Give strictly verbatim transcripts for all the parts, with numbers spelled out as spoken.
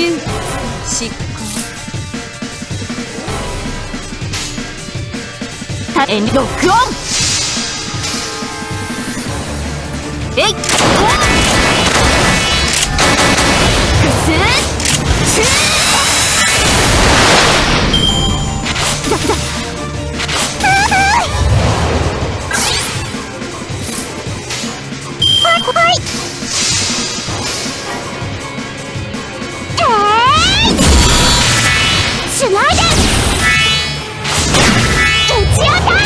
瞬執行。遠慮ロックオン。えいっくすーシューだだはいはいえーシュナイデン打ち当たる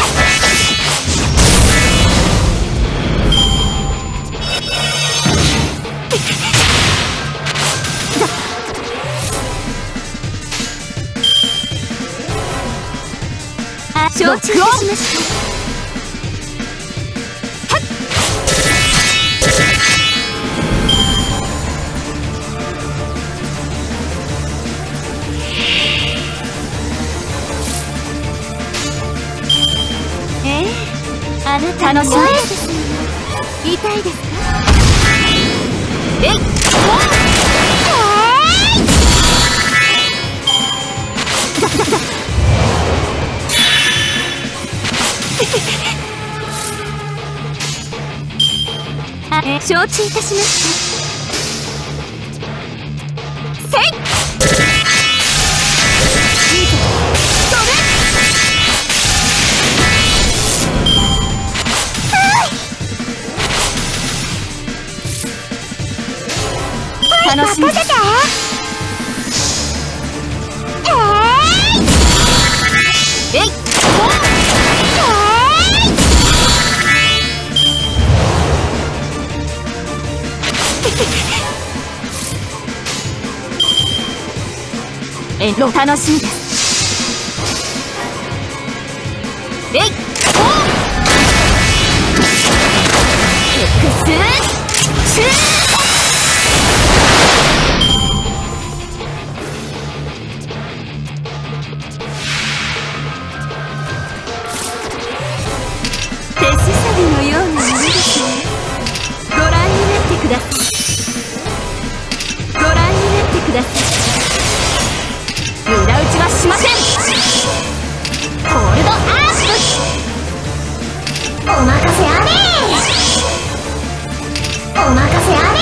承知いたしました。ええ、あなたの声です。痛いですか？えいっ、あえ承知いたしました。せいいいぞ飛べ楽しみです。えいっえろ楽しみです。えいっエクスシュー手すさびのようなものですね。ご覧になってください。ご覧になってください。無駄打ちはしません。ホールドアップ。お任せあれ。お任せあれ。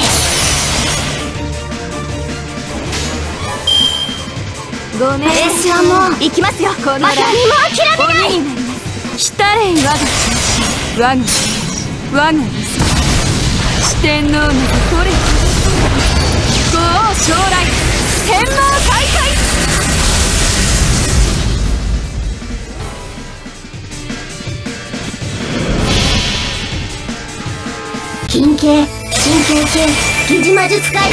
ごめん。私はもう行きますよ。この何も諦めない。来たれい我が我が我が四天王のこれご王将来天網開会。金系神経系疑似魔術界完了。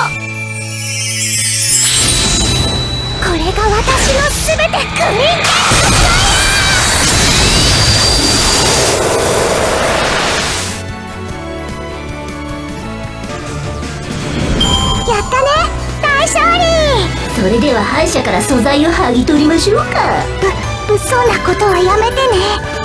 これが私のすべてグリーン系やったね、大勝利。それでは敗者から素材を剥ぎ取りましょうか。ぶ物騒なことはやめてね。